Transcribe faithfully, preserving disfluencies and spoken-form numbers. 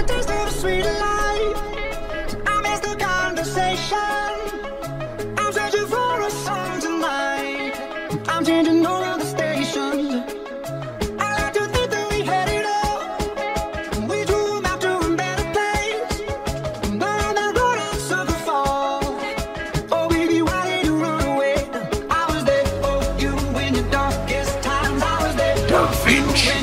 the taste of a sweet life. I miss the conversation. I'm searching for a song tonight. I'm changing all of the stations. I like to think that we had it all. We drew out to a better place. But on that road I suffer fall. Oh baby, why did you run away? I was there for you in your darkest times. I was there for you.